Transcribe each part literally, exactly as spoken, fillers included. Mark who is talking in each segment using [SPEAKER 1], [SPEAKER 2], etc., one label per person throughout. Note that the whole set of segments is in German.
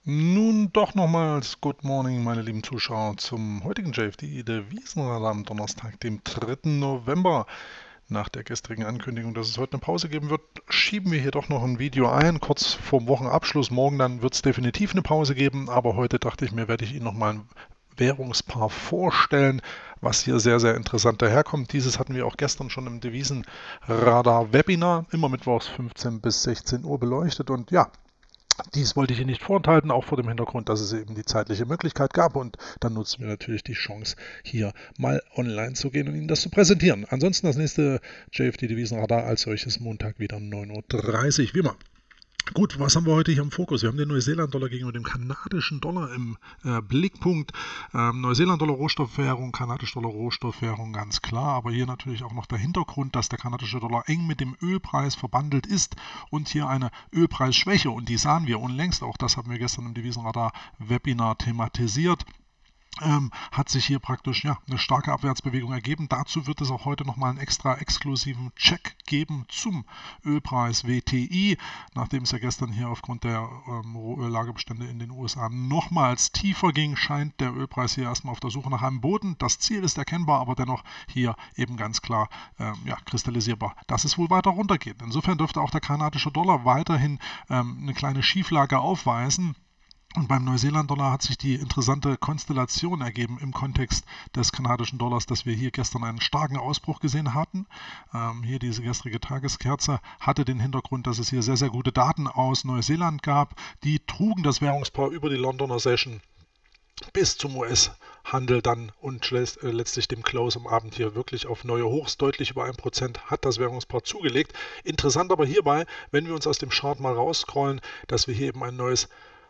[SPEAKER 1] Nun doch nochmals Good Morning, meine lieben Zuschauer, zum heutigen J F D Devisenradar am Donnerstag, dem dritten November. Nach der gestrigen Ankündigung, dass es heute eine Pause geben wird, schieben wir hier doch noch ein Video ein, kurz vorm Wochenabschluss. Morgen dann wird es definitiv eine Pause geben, aber heute dachte ich mir, werde ich Ihnen nochmal ein Währungspaar vorstellen, was hier sehr, sehr interessant daherkommt. Dieses hatten wir auch gestern schon im Devisenradar-Webinar, immer mittwochs fünfzehn bis sechzehn Uhr beleuchtet und ja, dies wollte ich Ihnen nicht vorenthalten, auch vor dem Hintergrund, dass es eben die zeitliche Möglichkeit gab und dann nutzen wir natürlich die Chance, hier mal online zu gehen und Ihnen das zu präsentieren. Ansonsten das nächste J F D Devisenradar als solches Montag wieder neun Uhr dreißig, wie immer. Gut, was haben wir heute hier im Fokus? Wir haben den Neuseeland-Dollar gegenüber dem kanadischen Dollar im äh, Blickpunkt. Ähm, Neuseeland-Dollar Rohstoffwährung, kanadischer Dollar Rohstoffwährung, ganz klar. Aber hier natürlich auch noch der Hintergrund, dass der kanadische Dollar eng mit dem Ölpreis verbandelt ist und hier eine Ölpreisschwäche. Und die sahen wir unlängst, auch das haben wir gestern im Devisenradar-Webinar thematisiert. Ähm, hat sich hier praktisch ja, eine starke Abwärtsbewegung ergeben. Dazu wird es auch heute nochmal einen extra exklusiven Check geben zum Ölpreis W T I, nachdem es ja gestern hier aufgrund der ähm, Rohöllagerbestände in den U S A nochmals tiefer ging, scheint der Ölpreis hier erstmal auf der Suche nach einem Boden. Das Ziel ist erkennbar, aber dennoch hier eben ganz klar ähm, ja, kristallisierbar, dass es wohl weiter runtergeht. Insofern dürfte auch der kanadische Dollar weiterhin ähm, eine kleine Schieflage aufweisen. Und beim Neuseeland-Dollar hat sich die interessante Konstellation ergeben im Kontext des kanadischen Dollars, dass wir hier gestern einen starken Ausbruch gesehen hatten. Ähm, hier diese gestrige Tageskerze hatte den Hintergrund, dass es hier sehr, sehr gute Daten aus Neuseeland gab. Die trugen das Währungspaar über die Londoner Session bis zum U S-Handel dann und letztlich dem Close am Abend hier wirklich auf neue Hochs. Deutlich über ein Prozent hat das Währungspaar zugelegt. Interessant aber hierbei, wenn wir uns aus dem Chart mal rausscrollen, dass wir hier eben ein neues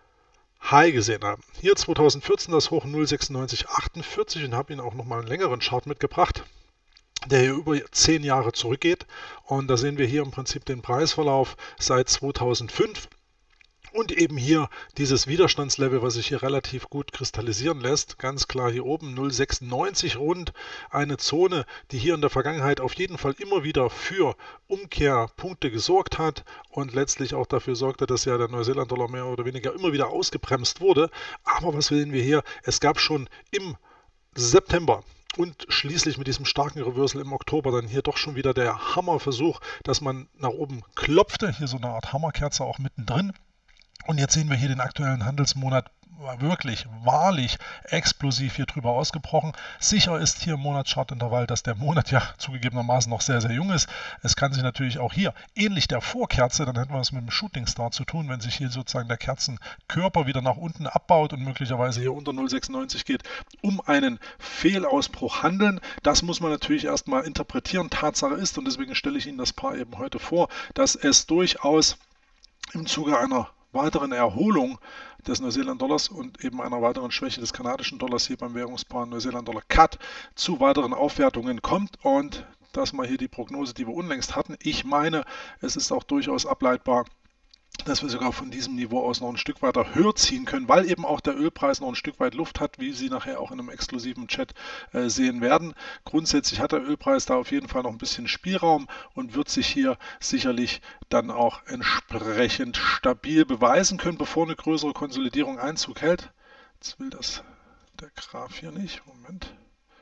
[SPEAKER 1] High gesehen haben. Hier zweitausendvierzehn das Hoch null Komma sechsundneunzig achtundvierzig und habe Ihnen auch nochmal einen längeren Chart mitgebracht, der hier über zehn Jahre zurückgeht. Und da sehen wir hier im Prinzip den Preisverlauf seit zweitausendfünf. Und eben hier dieses Widerstandslevel, was sich hier relativ gut kristallisieren lässt. Ganz klar hier oben null Komma sechsundneunzig rund. Eine Zone, die hier in der Vergangenheit auf jeden Fall immer wieder für Umkehrpunkte gesorgt hat und letztlich auch dafür sorgte, dass ja der Neuseeland-Dollar mehr oder weniger immer wieder ausgebremst wurde. Aber was sehen wir hier? Es gab schon im September und schließlich mit diesem starken Reversal im Oktober dann hier doch schon wieder der Hammerversuch, dass man nach oben klopfte. Hier so eine Art Hammerkerze auch mittendrin. Und jetzt sehen wir hier den aktuellen Handelsmonat wirklich, wahrlich explosiv hier drüber ausgebrochen. Sicher ist hier im Monatschartintervall, dass der Monat ja zugegebenermaßen noch sehr, sehr jung ist. Es kann sich natürlich auch hier, ähnlich der Vorkerze, dann hätten wir es mit dem Shooting Star zu tun, wenn sich hier sozusagen der Kerzenkörper wieder nach unten abbaut und möglicherweise hier unter null Komma sechsundneunzig geht, um einen Fehlausbruch handeln. Das muss man natürlich erstmal interpretieren. Tatsache ist, und deswegen stelle ich Ihnen das Paar eben heute vor, dass es durchaus im Zuge einer weiteren Erholung des Neuseeland-Dollars und eben einer weiteren Schwäche des kanadischen Dollars hier beim Währungspaar Neuseeland-Dollar-C A D zu weiteren Aufwertungen kommt. Und das mal hier die Prognose, die wir unlängst hatten. Ich meine, es ist auch durchaus ableitbar, dass wir sogar von diesem Niveau aus noch ein Stück weiter höher ziehen können, weil eben auch der Ölpreis noch ein Stück weit Luft hat, wie Sie nachher auch in einem exklusiven Chat äh, sehen werden. Grundsätzlich hat der Ölpreis da auf jeden Fall noch ein bisschen Spielraum und wird sich hier sicherlich dann auch entsprechend stabil beweisen können, bevor eine größere Konsolidierung Einzug hält. Jetzt will das der Graph hier nicht. Moment.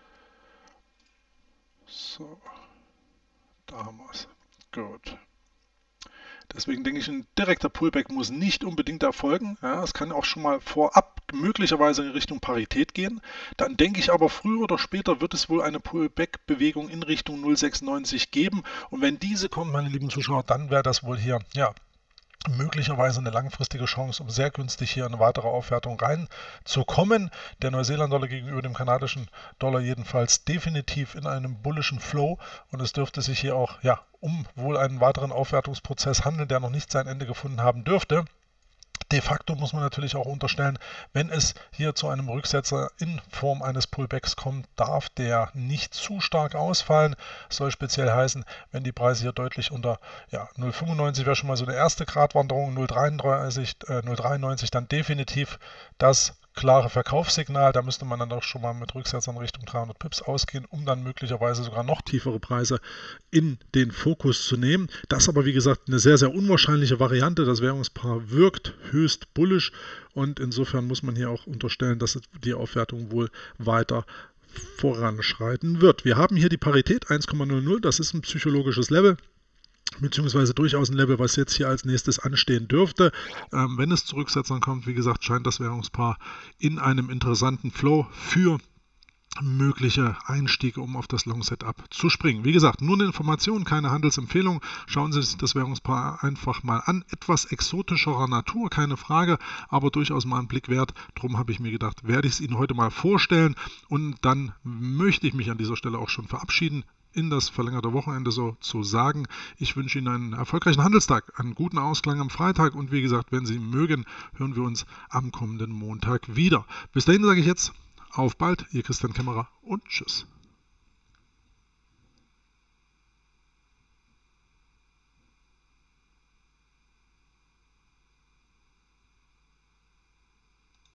[SPEAKER 1] So, da haben wir es. Gut. Deswegen denke ich, ein direkter Pullback muss nicht unbedingt erfolgen. Ja, es kann auch schon mal vorab möglicherweise in Richtung Parität gehen. Dann denke ich aber, früher oder später wird es wohl eine Pullback-Bewegung in Richtung null Komma sechsundneunzig geben. Und wenn diese kommt, meine lieben Zuschauer, dann wäre das wohl hier, ja, möglicherweise eine langfristige Chance, um sehr günstig hier eine weitere Aufwertung reinzukommen. Der Neuseeland-Dollar gegenüber dem kanadischen Dollar jedenfalls definitiv in einem bullischen Flow und es dürfte sich hier auch ja, um wohl einen weiteren Aufwertungsprozess handeln, der noch nicht sein Ende gefunden haben dürfte. De facto muss man natürlich auch unterstellen, wenn es hier zu einem Rücksetzer in Form eines Pullbacks kommt, darf der nicht zu stark ausfallen. Das soll speziell heißen, wenn die Preise hier deutlich unter ja, null Komma fünfundneunzig wäre schon mal so eine erste Gratwanderung, null Komma dreiunddreißig, äh, null Komma dreiundneunzig dann definitiv das klare Verkaufssignal. Da müsste man dann auch schon mal mit Rücksetzern Richtung dreihundert Pips ausgehen, um dann möglicherweise sogar noch tiefere Preise in den Fokus zu nehmen. Das ist aber, wie gesagt, eine sehr, sehr unwahrscheinliche Variante. Das Währungspaar wirkt höchst bullisch und insofern muss man hier auch unterstellen, dass die Aufwertung wohl weiter voranschreiten wird. Wir haben hier die Parität eins Komma null null, das ist ein psychologisches Level, beziehungsweise durchaus ein Level, was jetzt hier als nächstes anstehen dürfte. Ähm, wenn es zu Rücksetzern kommt, wie gesagt, scheint das Währungspaar in einem interessanten Flow für mögliche Einstiege, um auf das Long-Setup zu springen. Wie gesagt, nur eine Information, keine Handelsempfehlung. Schauen Sie sich das Währungspaar einfach mal an. Etwas exotischerer Natur, keine Frage, aber durchaus mal einen Blick wert. Darum habe ich mir gedacht, werde ich es Ihnen heute mal vorstellen und dann möchte ich mich an dieser Stelle auch schon verabschieden, in das verlängerte Wochenende so zu sagen. Ich wünsche Ihnen einen erfolgreichen Handelstag, einen guten Ausklang am Freitag und wie gesagt, wenn Sie mögen, hören wir uns am kommenden Montag wieder. Bis dahin sage ich jetzt auf bald, Ihr Christian Kämmerer und tschüss.